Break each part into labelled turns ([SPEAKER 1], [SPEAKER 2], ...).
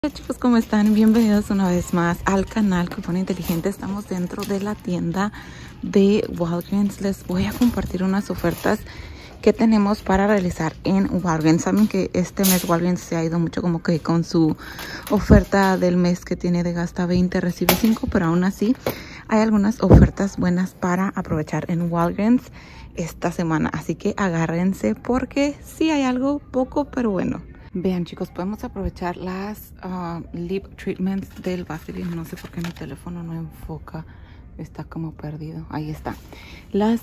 [SPEAKER 1] Hola chicos, ¿cómo están? Bienvenidos una vez más al canal Cupón Inteligente. Estamos dentro de la tienda de Walgreens. Les voy a compartir unas ofertas que tenemos para realizar en Walgreens. Saben que este mes Walgreens se ha ido mucho como que con su oferta del mes que tiene de gasta 20, recibe 5, pero aún así hay algunas ofertas buenas para aprovechar en Walgreens esta semana. Así que agárrense porque sí hay algo poco, pero bueno. Vean chicos, podemos aprovechar las lip treatments del Vaseline. No sé por qué mi teléfono no enfoca, está como perdido. Ahí está. Las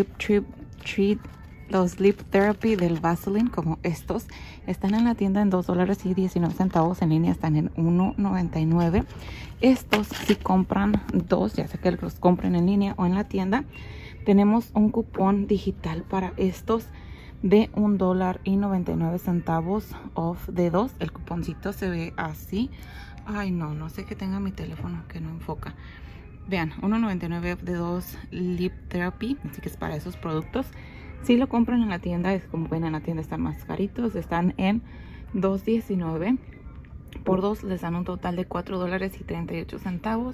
[SPEAKER 1] los lip therapy del Vaseline, como estos, están en la tienda en $2.19. En línea están en $1.99. Estos, si compran dos, ya sea que los compren en línea o en la tienda, tenemos un cupón digital para estos de $1.99 off de 2. El cuponcito se ve así. Ay, no sé que tenga mi teléfono que no enfoca. Vean, $1.99 off de 2 lip therapy, así que es para esos productos. Si lo compran en la tienda, es como ven, en la tienda están más caritos, están en $2.19. Por 2 les dan un total de $4.38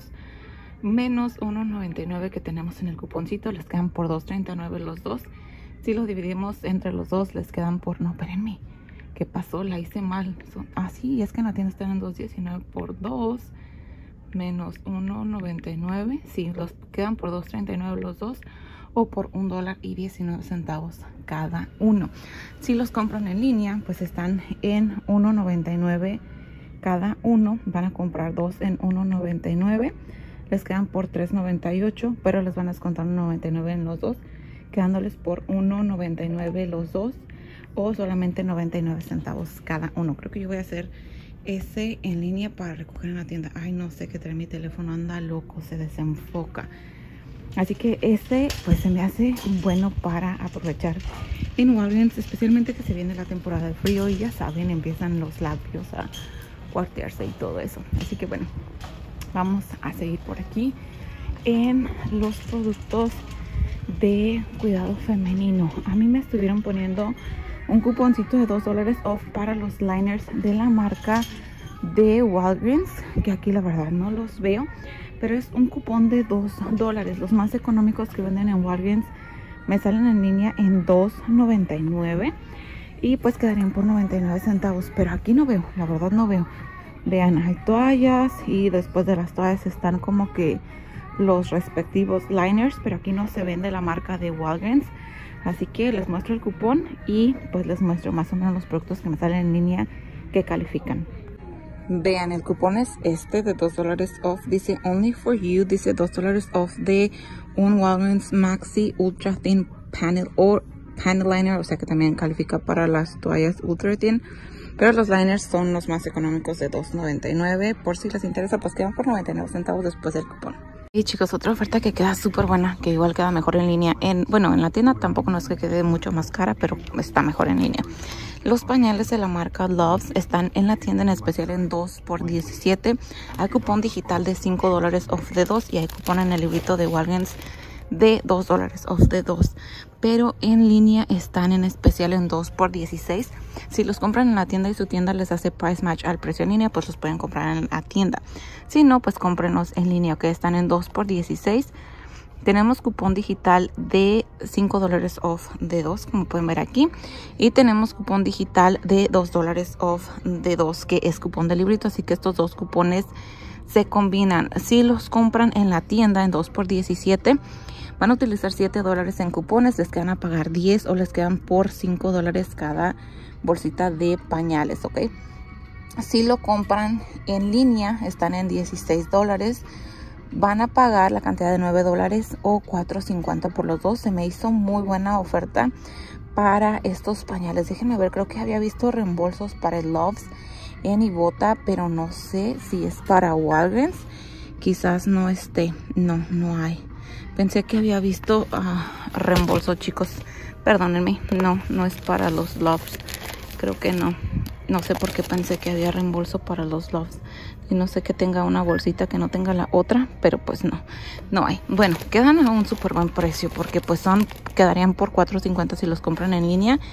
[SPEAKER 1] menos $1.99 que tenemos en el cuponcito. Les quedan por $2.39 los dos. Si los dividimos entre los dos, les quedan por... No, espérenme. ¿Qué pasó? La hice mal. Sí, es que en la tienda están en $2.19 por 2 menos $1.99. Sí, los quedan por $2.39 los dos o por $1.19 cada uno. Si los compran en línea, pues están en $1.99 cada uno. Van a comprar dos en $1.99. Les quedan por $3.98, pero les van a descontar $1.99 en los dos, quedándoles por $1.99 los dos o solamente 99 centavos cada uno. Creo que yo voy a hacer ese en línea para recoger en la tienda. Ay, no sé, que trae mi teléfono, anda loco, se desenfoca. Así que este pues se me hace bueno para aprovechar en Walgreens, especialmente que se viene la temporada de frío y ya saben, empiezan los labios a cuartearse y todo eso. Así que bueno, vamos a seguir por aquí en los productos de cuidado femenino. A mí me estuvieron poniendo un cuponcito de $2 off para los liners de la marca de Walgreens, que aquí la verdad no los veo, pero es un cupón de $2. Los más económicos que venden en Walgreens me salen en línea en $2.99 y pues quedarían por 99 centavos, pero aquí no veo, la verdad no veo. Vean, hay toallas y después de las toallas están como que los respectivos liners, pero aquí no se vende la marca de Walgreens. Así que les muestro el cupón y pues les muestro más o menos los productos que me salen en línea que califican. Vean, el cupón es este de $2 off, dice only for you, dice $2 off de un Walgreens Maxi Ultra Thin Panel o Panel Liner, o sea que también califica para las toallas Ultra Thin. Pero los liners son los más económicos de $2.99. Por si les interesa, pues quedan por 99 centavos después del cupón. Y chicos, otra oferta que queda súper buena, que igual queda mejor en línea. Bueno, en la tienda tampoco no es que quede mucho más cara, pero está mejor en línea. Los pañales de la marca Luvs están en la tienda en especial en 2 por $17. Hay cupón digital de $5 off de 2 y hay cupón en el librito de Walgreens de $2 off de 2, pero en línea están en especial en 2 por $16. Si los compran en la tienda y su tienda les hace price match al precio en línea, pues los pueden comprar en la tienda. Si no, pues cómprenos en línea, que están en 2 por $16. Tenemos cupón digital de $5 off de 2, como pueden ver aquí, y tenemos cupón digital de $2 off de 2, que es cupón de librito, así que estos dos cupones se combinan. Si los compran en la tienda en 2 por $17, van a utilizar $7 en cupones, les quedan a pagar 10 o les quedan por $5 cada bolsita de pañales, ¿ok? Si lo compran en línea, están en $16. Van a pagar la cantidad de $9 o $4.50 por los dos. Se me hizo muy buena oferta para estos pañales. Déjenme ver, creo que había visto reembolsos para el Luvs en Ibota, pero no sé si es para Walgreens. Quizás no esté. No hay. Pensé que había visto reembolso, chicos. Perdónenme. No es para los Luvs. Creo que no. No sé por qué pensé que había reembolso para los Luvs. Y no sé que tenga una bolsita que no tenga la otra, pero pues no hay. Bueno, quedan a un súper buen precio porque pues quedarían por $4.50 si los compran en línea,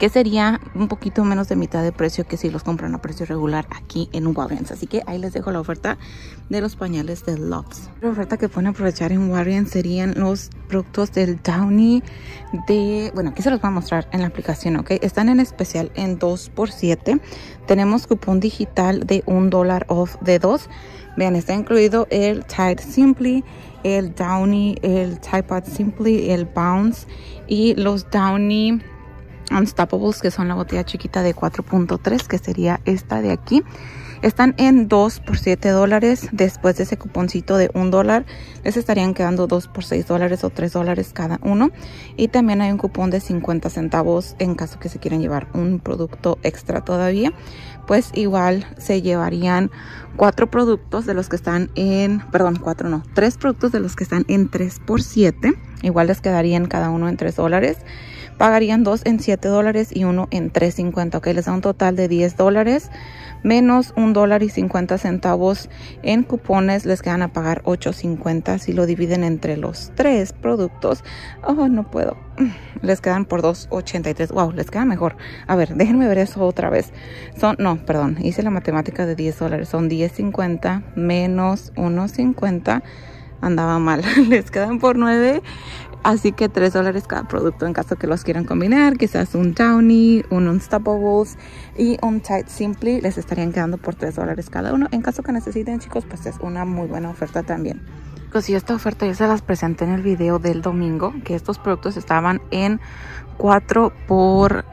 [SPEAKER 1] que sería un poquito menos de mitad de precio que si los compran a precio regular aquí en Walgreens. Así que ahí les dejo la oferta de los pañales de Lux. La oferta que pueden aprovechar en Walgreens serían los productos del Downy bueno, aquí se los voy a mostrar en la aplicación, ok. Están en especial en 2x7. Tenemos cupón digital de $1 off de 2. Vean, está incluido el Tide Simply, el Downy, el Tide Pod Simply, el Bounce y los Downy Unstoppables, que son la botella chiquita de 4.3, que sería esta de aquí. Están en 2 por $7. Después de ese cuponcito de $1, les estarían quedando 2 por $6 o $3 cada uno. Y también hay un cupón de 50 centavos en caso que se quieran llevar un producto extra todavía. Pues igual se llevarían 4 productos de los que están en, perdón, 4 no, 3 productos de los que están en 3 por $7. Igual les quedarían cada uno en $3. Pagarían 2 en $7 y uno en $3.50. Ok, les da un total de $10 menos $1.50 en cupones. Les quedan a pagar $8.50 si lo dividen entre los 3 productos. Oh, no puedo. Les quedan por $2.83. Wow, les queda mejor. A ver, déjenme ver eso otra vez. No, perdón, hice la matemática de $10. Son $10.50 menos $1.50. Andaba mal. Les quedan por 9. Así que $3 cada producto en caso que los quieran combinar. Quizás un Downy, un Unstoppables y un Tide Simply les estarían quedando por $3 cada uno. En caso que necesiten, chicos, pues es una muy buena oferta también. Chicos, y esta oferta yo se las presenté en el video del domingo, que estos productos estaban en 4 por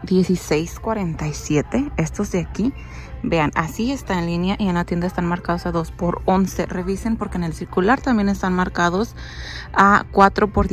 [SPEAKER 1] $16.47. Estos de aquí. Vean, así está en línea y en la tienda están marcados a 2 por $11. Revisen porque en el circular también están marcados a 4 por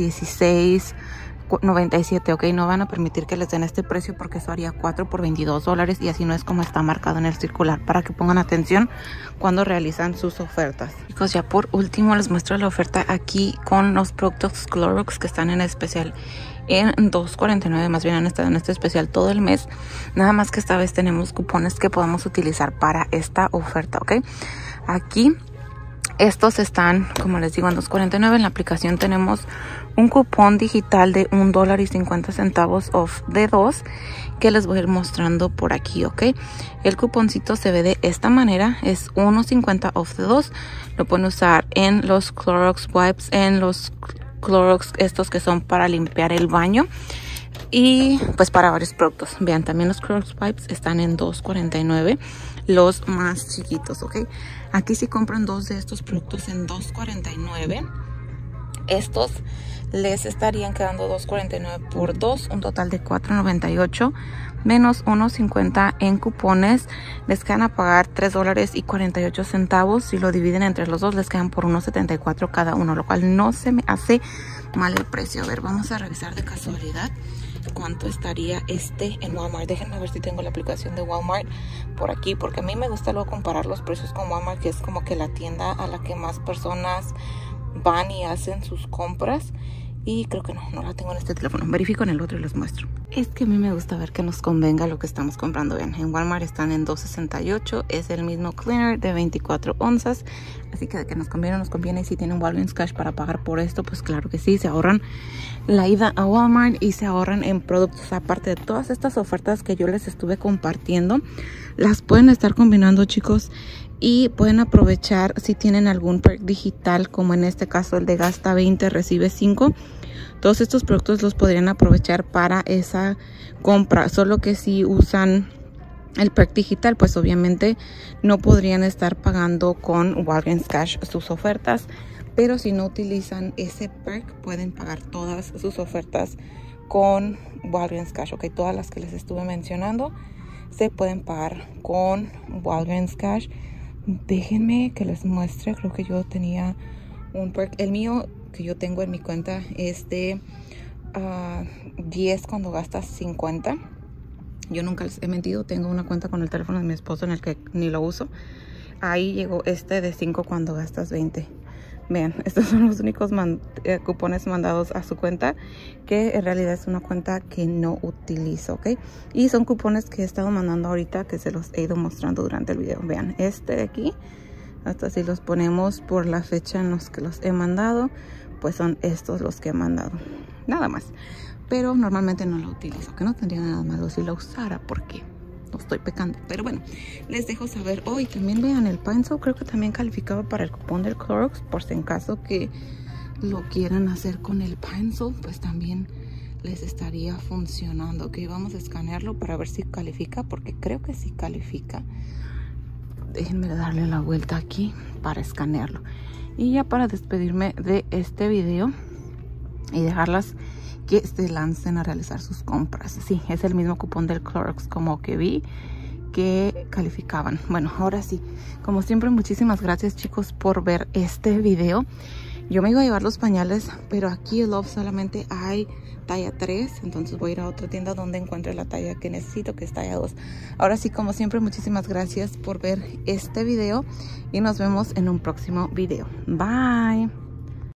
[SPEAKER 1] $16.97. Ok, no van a permitir que les den este precio porque eso haría 4 por $22 y así no es como está marcado en el circular, para que pongan atención cuando realizan sus ofertas. Chicos, ya por último les muestro la oferta aquí con los productos Clorox que están en especial en $2.49, más bien han estado en este especial todo el mes. Nada más que esta vez tenemos cupones que podemos utilizar para esta oferta, ok. Aquí estos están, como les digo, en $2.49. En la aplicación tenemos un cupón digital de $1.50 off de 2 que les voy a ir mostrando por aquí, ok. El cuponcito se ve de esta manera, es $1.50 off de 2. Lo pueden usar en los Clorox Wipes, en los Clorox estos que son para limpiar el baño y pues para varios productos. Vean, también los Clorox Wipes están en $2.49, los más chiquitos, ok. Aquí si compran 2 de estos productos en $2.49, estos les estarían quedando $2.49 por 2, un total de $4.98 menos $1.50 en cupones. Les quedan a pagar $3.48. Si lo dividen entre los dos les quedan por $1.74 cada uno, lo cual no se me hace mal el precio. A ver, vamos a revisar de casualidad cuánto estaría este en Walmart. Déjenme ver si tengo la aplicación de Walmart por aquí, porque a mí me gusta luego comparar los precios con Walmart, que es como que la tienda a la que más personas van y hacen sus compras. Y creo que no la tengo en este teléfono. Verifico en el otro y les muestro. Es que a mí me gusta ver que nos convenga lo que estamos comprando. Vean, en Walmart están en $2.68. Es el mismo cleaner de 24 onzas. Así que de que nos conviene. Y si tienen Walgreens Cash para pagar por esto, pues claro que sí. Se ahorran la ida a Walmart y se ahorran en productos. Aparte de todas estas ofertas que yo les estuve compartiendo, las pueden estar combinando, chicos. Y pueden aprovechar si tienen algún perk digital, como en este caso el de gasta 20, recibe 5. Todos estos productos los podrían aprovechar para esa compra. Solo que si usan el perk digital, pues obviamente no podrían estar pagando con Walgreens Cash sus ofertas. Pero si no utilizan ese perk, pueden pagar todas sus ofertas con Walgreens Cash. Ok, todas las que les estuve mencionando se pueden pagar con Walgreens Cash. Déjenme que les muestre. Creo que yo tenía un perk. El mío que yo tengo en mi cuenta es de 10 cuando gastas 50. Yo nunca les he mentido. Tengo una cuenta con el teléfono de mi esposo en el que ni lo uso. Ahí llegó este de 5 cuando gastas 20. Vean, estos son los únicos cupones mandados a su cuenta, que en realidad es una cuenta que no utilizo, ¿ok? Y son cupones que he estado mandando ahorita, que se los he ido mostrando durante el video. Vean, este de aquí, hasta si los ponemos por la fecha en los que los he mandado, pues son estos los que he mandado. Nada más. pero normalmente no la utilizo, que no tendría nada malo si la usara porque no estoy pecando. Pero bueno, les dejo saber hoy. También vean el Pine-Sol, creo que también calificaba para el cupón del Clorox, por si en caso que lo quieran hacer con el Pine-Sol, pues también les estaría funcionando. Ok, vamos a escanearlo para ver si califica, porque creo que sí califica. Déjenme darle la vuelta aquí para escanearlo. Y ya para despedirme de este video y dejarlas que se lancen a realizar sus compras. Sí, es el mismo cupón del Clorox como que vi que calificaban. Bueno, ahora sí, como siempre, muchísimas gracias, chicos, por ver este video. Yo me iba a llevar los pañales, pero aquí en Love solamente hay talla 3, entonces voy a ir a otra tienda donde encuentre la talla que necesito, que es talla 2. Ahora sí, como siempre, muchísimas gracias por ver este video y nos vemos en un próximo video. Bye.